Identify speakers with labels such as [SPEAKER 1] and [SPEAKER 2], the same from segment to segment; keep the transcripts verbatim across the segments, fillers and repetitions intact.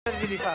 [SPEAKER 1] Züleyha.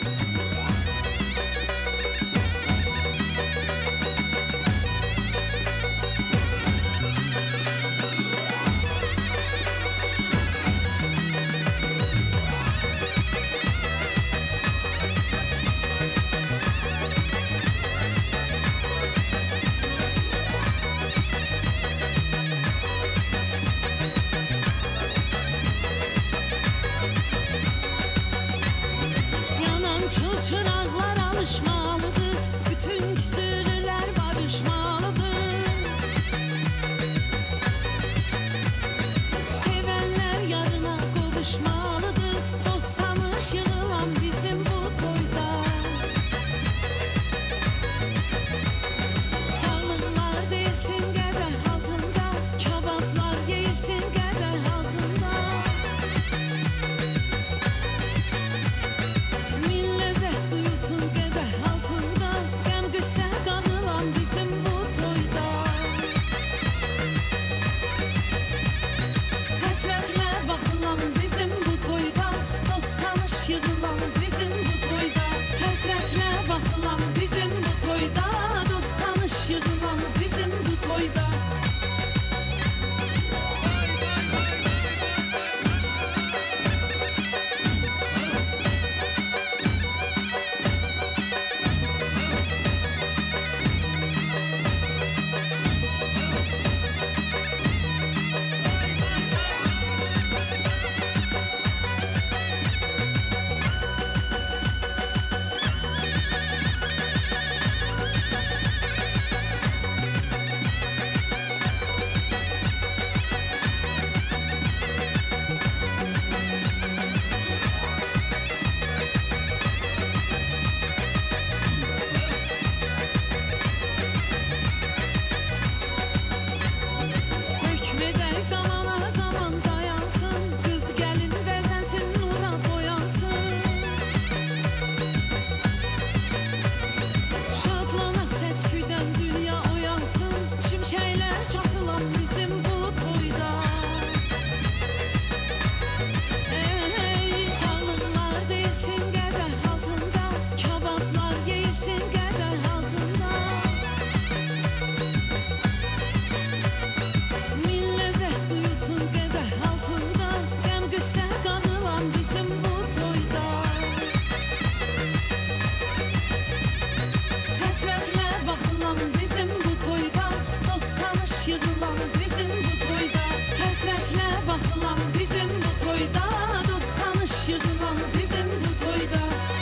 [SPEAKER 2] Çıl çıraqlar alışmalıdır, bütün küsülülər barışmalıdır. Sevənlər yarına qovuşmalıdır, dost tanış yığılan bizim bu toyda. Sağlıqlar deyilsin qədəh altında, kabablar yeyilsin qədəh altında. Yığılan bizim bu toyda, həsrətlə baxılan bizim bu toyda, dost tanış yığılan bizim bu toyda. Yığılan bizim bu toyda, həsrətlə baxılan bizim bu toyda, dost tanış yığılan bizim bu toyda.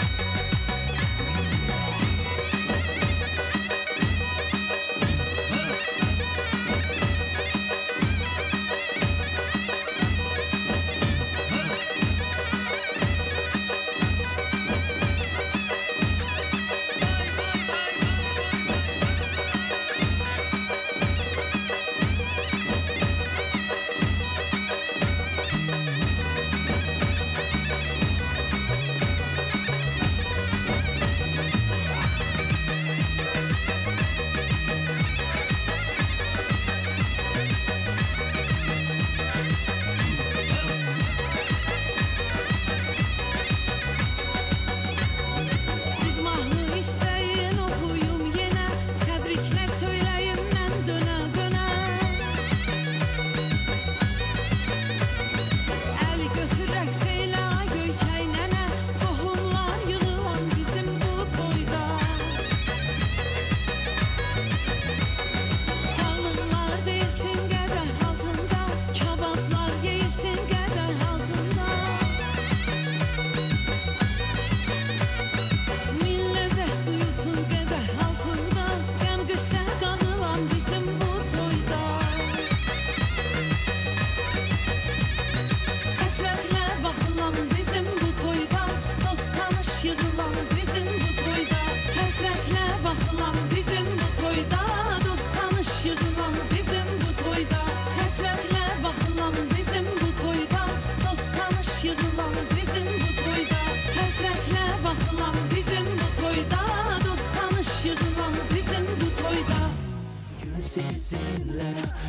[SPEAKER 2] Yığılan bizim bu toyda, həsrətlə baxılan bizim bu toyda, dost tanış yığılan bizim bu toyda, həsrətlə baxılan bizim bu toyda, dost tanış yığılan bizim bu toyda, həsrətlə baxılan bizim bu toyda, dost tanış yığılan bizim bu toyda.
[SPEAKER 3] Gül silsinlərə